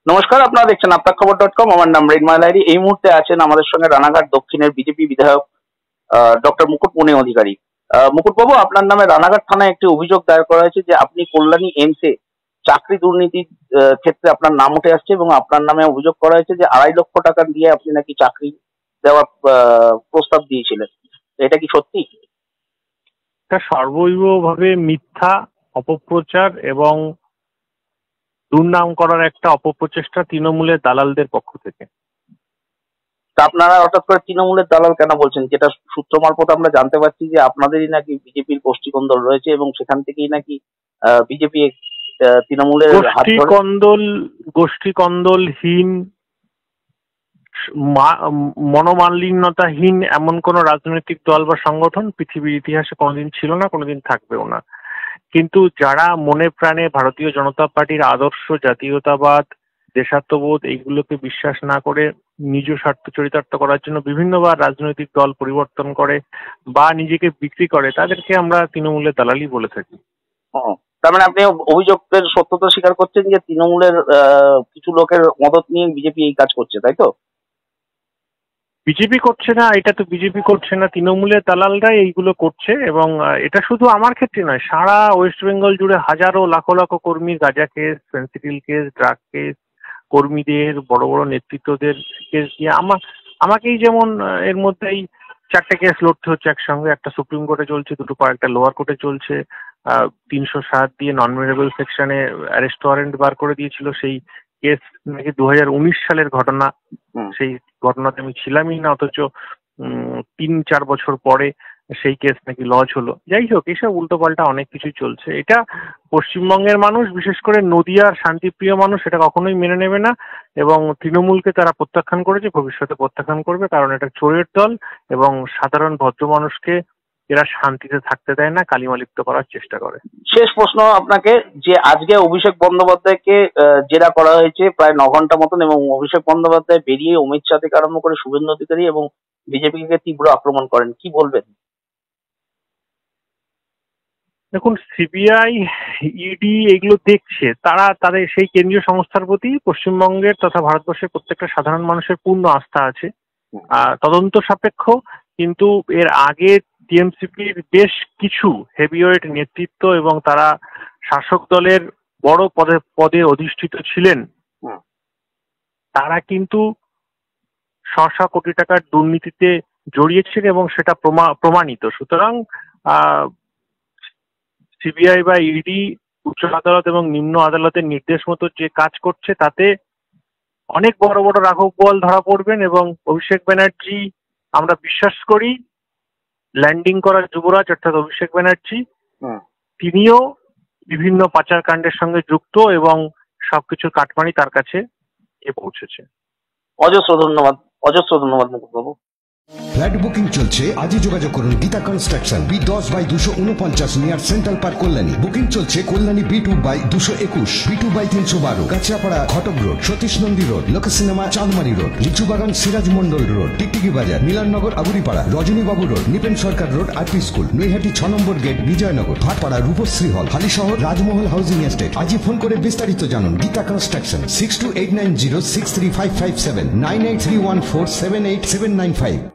নমস্কার, আপনারা দেখছেন আপনারখবর.com। আমার নাম রেডমাল আইরি। এই মুহূর্তে আছেন আমাদের সঙ্গে রানাঘাট দক্ষিণের বিজেপি বিধায়ক ডক্টর মুকুটমণি অধিকারী। মুকুটবাবু, আপনার নামে রানাঘাট থানায় একটি অভিযোগ দায়ের করা হয়েছে যে আপনি কল্যাণী এইমসে চাকরি দুর্নীতির ক্ষেত্রে আপনার নাম উঠে আসছে এবং আপনার নামে অভিযোগ করা হয়েছে যে 2.5 লক্ষ টাকা দিয়ে আপনি নাকি চাকরি দেওয়ার প্রস্তাব দিয়েছিলেন। এটা কি সত্যি? এটা সর্বৈবভাবে মিথ্যা, অপপ্রচার এবং দুর্নাম করার একটা অপপ্রচেষ্টা তৃণমূলের দালালদের পক্ষ থেকে। তা আপনারা হঠাৎ করে তৃণমূলের দালাল কেন বলছেন? যেটা সূত্র মারফত আমরা জানতে পারছি যে আপনাদেরই নাকি বিজেপির গোষ্ঠীকন্দল রয়েছে এবং সেখান থেকেই নাকি বিজেপি তৃণমূলের হাত ধরে গোষ্ঠীকন্দলহীন, মনোমালিন্যতাহীন এমন কোন রাজনৈতিক দল বা সংগঠন পৃথিবীর ইতিহাসে কোনোদিন ছিল না, কোনোদিন থাকবেও না। কিন্তু যারা মনে প্রাণে ভারতীয় জনতা পার্টির আদর্শ, জাতীয়তাবাদ, দেশাত্মবোধ এইগুলোকে বিশ্বাস না করে নিজ স্বার্থ চরিতার্থ করার জন্য বিভিন্নবার রাজনৈতিক দল পরিবর্তন করে বা নিজেকে বিক্রি করে, তাদেরকে আমরা তৃণমূলের দালালি বলে থাকি। তার মানে আপনি অভিযোগের সত্যতা স্বীকার করছেন যে তৃণমূলের কিছু লোকের মদত নিয়ে বিজেপি এই কাজ করছে, তাই তো? বিজেপি করছে না, এটা তো বিজেপি করছে না, তৃণমূলের দালালরাই এইগুলো করছে। এবং এটা শুধু আমার ক্ষেত্রে নয়, সারা ওয়েস্ট বেঙ্গল জুড়ে হাজারো লাখো লাখো কর্মীর গাঁজা case, Phensedyl case, drug case, কর্মীদের বড় বড় নেতৃত্বদের কেস দিয়ে আমাকেই যেমন এর মধ্যেই 4টে কেস লড়তে হচ্ছে একসঙ্গে। একটা সুপ্রিম কোর্টে চলছে, দুটো কয়েকটা লোয়ার কোর্টে চলছে। 307 দিয়ে নন মেরেবল সেকশনে অ্যারেস্ট ওয়ারেন্ট বার করে দিয়েছিল। সেই কেস নাকি 2019 সালের ঘটনা। সেই ঘটনাতে আমি ছিলামই না, অথচ 3-4 বছর পরে সেই কেস নাকি লজ হলো। যাই হোক, এসব উল্টোপাল্টা অনেক কিছু চলছে। এটা পশ্চিমবঙ্গের মানুষ, বিশেষ করে নদিয়ার শান্তিপ্রিয় মানুষ, এটা কখনোই মেনে নেবে না এবং তৃণমূলকে তারা প্রত্যাখ্যান করেছে, ভবিষ্যতে প্রত্যাখ্যান করবে, কারণ এটা চোরের দল এবং সাধারণ ভদ্র মানুষকে এরা শান্তিতে থাকতে দেয় না, কালিমালিপ্ত করার চেষ্টা করে। শেষ প্রশ্ন আপনাকে, যে আজকে অভিষেক বন্দ্যোপাধ্যায়কে জেরা করা হয়েছে প্রায় 9 ঘন্টা মতন এবং অভিষেক বন্দ্যোপাধ্যায় বেরিয়ে অমিত শাহ থেকে আরম্ভ করে শুভেন্দু অধিকারী এবং বিজেপিকে তীব্র আক্রমণ করেন, কি বলবেন? দেখুন, সিবিআই, ইডি এগুলো দেখছে, তারা তাদের সেই কেন্দ্রীয় সংস্থার প্রতি পশ্চিমবঙ্গের তথা ভারতবর্ষের প্রত্যেকটা সাধারণ মানুষের পূর্ণ আস্থা আছে। তদন্ত সাপেক্ষে, কিন্তু এর আগে টিএমসিপির বেশ কিছু হেভিওয়েট নেতৃত্ব এবং তারা শাসক দলের বড় পদে অধিষ্ঠিত ছিলেন, তারা কিন্তু শ কোটি টাকার দুর্নীতিতে জড়িয়েছেন এবং সেটা প্রমাণিত। সুতরাং সিবিআই বা ইডি, উচ্চ আদালত এবং নিম্ন আদালতের নির্দেশ মতো যে কাজ করছে, তাতে অনেক বড় বড় রাঘব বোয়াল ধরা পড়বেন এবং অভিষেক ব্যানার্জি, আমরা বিশ্বাস করি ল্যান্ডিং করার যুবরাজ অর্থাৎ অভিষেক ব্যানার্জি, তিনিও বিভিন্ন পাচারকাণ্ডের সঙ্গে যুক্ত এবং সবকিছুর কাটমানি তার কাছে পৌঁছেছে। অজস্র ধন্যবাদ, অজস্র ধন্যবাদ মুকুটবাবু। ফ্ল্যাট বুকিং চলছে, আজই যোগাযোগ করুন Geeta construction, B10/249 near central park, Kalyani. Booking চলছে Kalyani B2/221, B2/312, Kanchrapara Ghatak road, Satish Nandi road, Lok cinema Chandmari road, Lichubagan Siraj Mandal road, Tiktiki Bazar, Milannagar Aguripara, Rajanibabu road, Nipen Sarkar road, RP school, Naihati 6 নম্বর gate, Bijoynagar, Bhatpara Rupashree hall, Halisahar Rajmahal housing estate. আজই ফোন করে বিস্তারিত জানুন। গীতা কনস্ট্রাকশন, 6289063557, 9831478795।